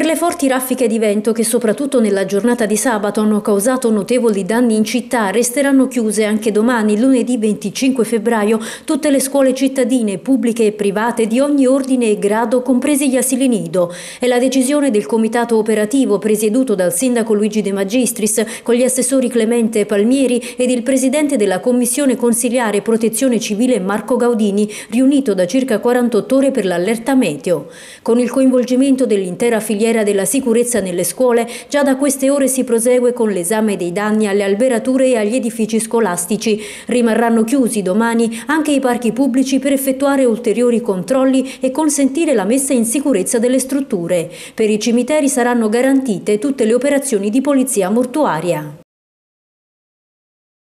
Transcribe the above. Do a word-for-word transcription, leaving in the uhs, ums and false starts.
Per le forti raffiche di vento che soprattutto nella giornata di sabato hanno causato notevoli danni in città, resteranno chiuse anche domani, lunedì venticinque febbraio, tutte le scuole cittadine, pubbliche e private di ogni ordine e grado, compresi gli asili nido. È la decisione del comitato operativo presieduto dal sindaco Luigi De Magistris, con gli assessori Clemente Palmieri ed il presidente della commissione consiliare protezione civile Marco Gaudini, riunito da circa quarantotto ore per l'allerta meteo. Con il coinvolgimento dell'intera filiera della sicurezza nelle scuole, già da queste ore si prosegue con l'esame dei danni alle alberature e agli edifici scolastici. Rimarranno chiusi domani anche i parchi pubblici per effettuare ulteriori controlli e consentire la messa in sicurezza delle strutture. Per i cimiteri saranno garantite tutte le operazioni di polizia mortuaria.